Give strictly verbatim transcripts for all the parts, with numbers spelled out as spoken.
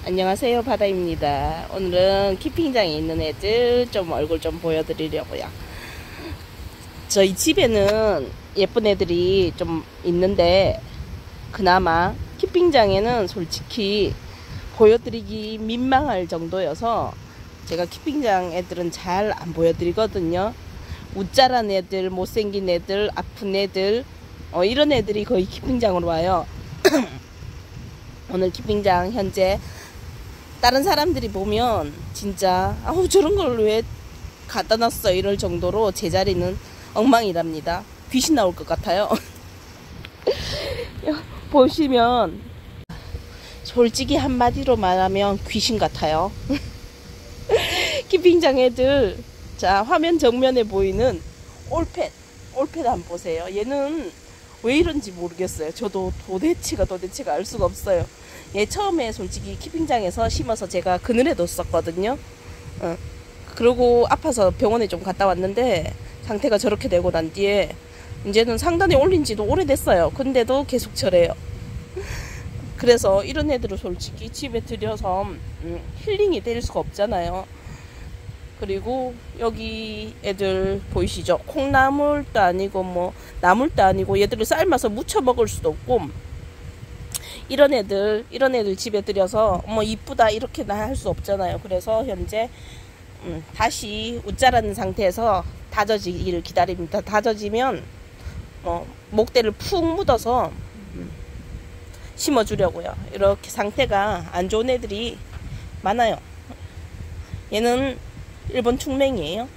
안녕하세요, 바다입니다. 오늘은 키핑장에 있는 애들 좀 얼굴 좀 보여드리려고요. 저희 집에는 예쁜 애들이 좀 있는데 그나마 키핑장에는 솔직히 보여드리기 민망할 정도여서 제가 키핑장 애들은 잘 안 보여드리거든요. 웃자란 애들, 못생긴 애들, 아픈 애들, 어, 이런 애들이 거의 키핑장으로 와요. 오늘 키핑장 현재 다른 사람들이 보면 진짜 아우 저런 걸 왜 갖다 놨어 이럴 정도로 제자리는 엉망이랍니다. 귀신 나올 것 같아요. 보시면 솔직히 한마디로 말하면 귀신 같아요. 키핑장 애들, 자 화면 정면에 보이는 올펫 올펫 한번 보세요. 얘는 왜 이런지 모르겠어요. 저도 도대체가 도대체가 알 수가 없어요. 얘 처음에 솔직히 키핑장에서 심어서 제가 그늘에 뒀었거든요. 어. 그리고 아파서 병원에 좀 갔다 왔는데 상태가 저렇게 되고 난 뒤에 이제는 상단에 올린 지도 오래됐어요. 근데도 계속 저래요. 그래서 이런 애들을 솔직히 집에 들여서 음, 힐링이 될 수가 없잖아요. 그리고 여기 애들 보이시죠? 콩나물도 아니고 뭐 나물도 아니고 얘들을 삶아서 무쳐 먹을 수도 없고, 이런 애들 이런 애들 집에 들여서 뭐 이쁘다 이렇게나 할 수 없잖아요. 그래서 현재 음, 다시 웃자라는 상태에서 다져지기를 기다립니다. 다져지면 어, 목대를 푹 묻어서 음, 심어주려고요. 이렇게 상태가 안 좋은 애들이 많아요. 얘는 일본 충맹이에요.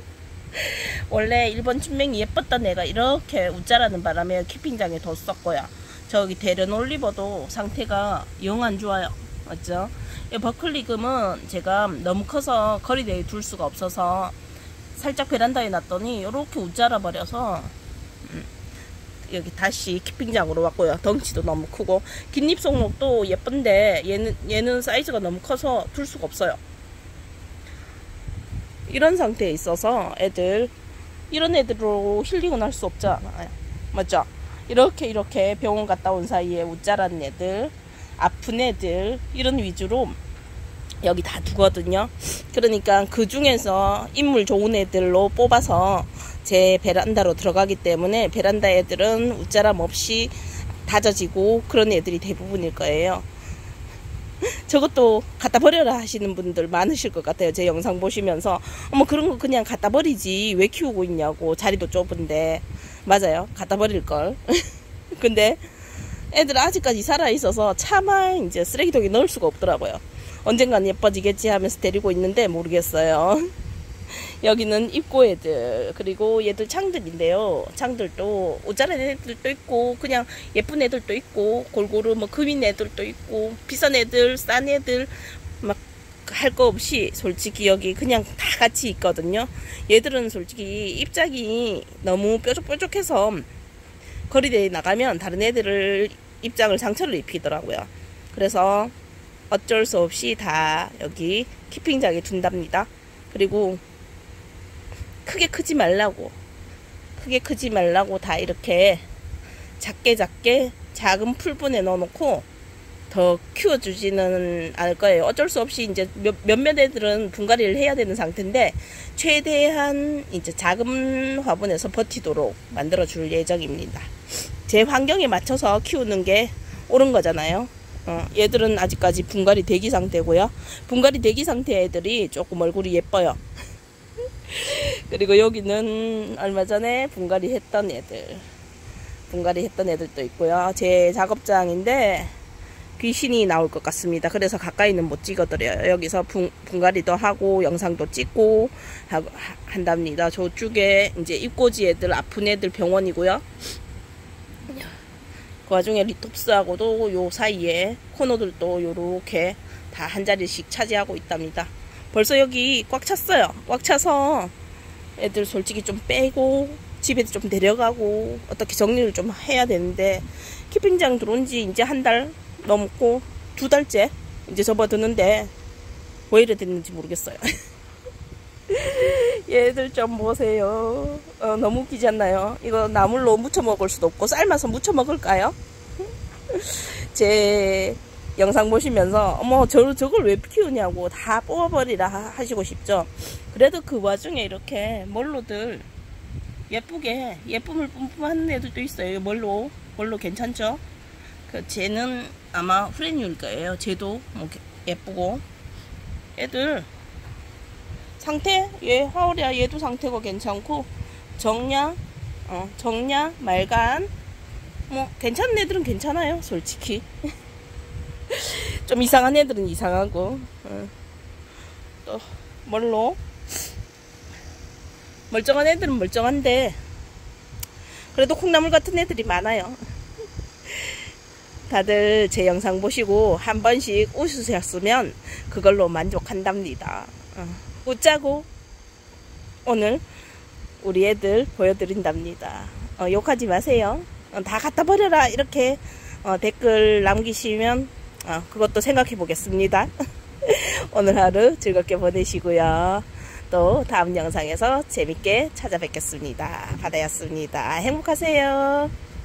원래 일본 충맹이 예뻤던 애가 이렇게 웃자라는 바람에 키핑장에 뒀었고요. 저기 대련 올리버도 상태가 영 안 좋아요. 맞죠? 이 버클리금은 제가 너무 커서 거리대에 둘 수가 없어서 살짝 베란다에 놨더니 이렇게 웃자라 버려서 음, 여기 다시 키핑장으로 왔고요. 덩치도 너무 크고 긴잎 송록도 예쁜데 얘는 얘는 사이즈가 너무 커서 둘 수가 없어요. 이런 상태에 있어서 애들 이런 애들로 힐링은 할 수 없잖아요. 맞죠? 이렇게 이렇게 병원 갔다 온 사이에 웃자란 애들, 아픈 애들 이런 위주로 여기 다 두거든요. 그러니까 그 중에서 인물 좋은 애들로 뽑아서 제 베란다로 들어가기 때문에 베란다 애들은 웃자람 없이 다져지고 그런 애들이 대부분일 거예요. 저것도 갖다 버려라 하시는 분들 많으실 것 같아요. 제 영상 보시면서 어머 그런 거 그냥 갖다 버리지 왜 키우고 있냐고, 자리도 좁은데. 맞아요, 갖다 버릴걸. 근데 애들 아직까지 살아있어서 차마 이제 쓰레기통에 넣을 수가 없더라고요. 언젠간 예뻐지겠지 하면서 데리고 있는데 모르겠어요. 여기는 입고 애들, 그리고 얘들 창들인데요. 창들도 옷자란 애들도 있고 그냥 예쁜 애들도 있고 골고루 뭐 금인 애들도 있고 비싼 애들 싼 애들 막 할 거 없이 솔직히 여기 그냥 다 같이 있거든요. 얘들은 솔직히 입장이 너무 뾰족뾰족해서 거리대에 나가면 다른 애들을 입장을 상처를 입히더라고요. 그래서 어쩔 수 없이 다 여기 키핑장에 둔답니다. 그리고 크게 크지 말라고 크게 크지 말라고 다 이렇게 작게 작게 작은 풀분에 넣어놓고 더 키워주지는 않을 거예요. 어쩔 수 없이 이제 몇, 몇몇 애들은 분갈이를 해야 되는 상태인데 최대한 이제 작은 화분에서 버티도록 만들어 줄 예정입니다. 제 환경에 맞춰서 키우는 게 옳은 거잖아요. 어, 얘들은 아직까지 분갈이 대기 상태고요. 분갈이 대기 상태 애들이 조금 얼굴이 예뻐요. 그리고 여기는 얼마 전에 분갈이 했던 애들 분갈이 했던 애들도 있고요. 제 작업장인데 귀신이 나올 것 같습니다. 그래서 가까이는 못 찍어드려요. 여기서 분, 분갈이도 하고 영상도 찍고 하, 한답니다. 저쪽에 이제 입꼬지 애들, 아픈 애들 병원이고요. 그 와중에 리톱스하고도 요 사이에 코너들도 요렇게 다 한 자리씩 차지하고 있답니다. 벌써 여기 꽉 찼어요. 꽉 차서 애들 솔직히 좀 빼고 집에 좀 데려가고 어떻게 정리를 좀 해야 되는데 키핑장 들어온 지 이제 한 달 넘고 두 달째 이제 접어드는데 왜 이래 됐는지 모르겠어요. 얘들 좀 보세요. 어, 너무 웃기지 않나요? 이거 나물로 무쳐 먹을 수도 없고 삶아서 무쳐 먹을까요? 제 영상 보시면서 어머 저, 저걸 왜 키우냐고 다 뽑아버리라 하시고 싶죠. 그래도 그 와중에 이렇게 멀로들 예쁘게 예쁨을 뿜뿜하는 애들도 있어요. 멀로 멀로 괜찮죠. 그 쟤는 아마 후레뉴일 거예요. 쟤도 뭐 예쁘고 애들 상태 얘 하오랴 얘도 상태가 괜찮고 정냐 어 정냐 말간 뭐 괜찮은 애들은 괜찮아요. 솔직히 좀 이상한 애들은 이상하고 어. 또 뭘로 멀쩡한 애들은 멀쩡한데 그래도 콩나물 같은 애들이 많아요. 다들 제 영상 보시고 한 번씩 웃으셨으면 그걸로 만족한답니다. 어. 웃자고 오늘 우리 애들 보여드린답니다. 어, 욕하지 마세요. 어, 다 갖다 버려라 이렇게 어, 댓글 남기시면 어, 그것도 생각해 보겠습니다. 오늘 하루 즐겁게 보내시고요. 또 다음 영상에서 재밌게 찾아뵙겠습니다. 바다였습니다. 행복하세요.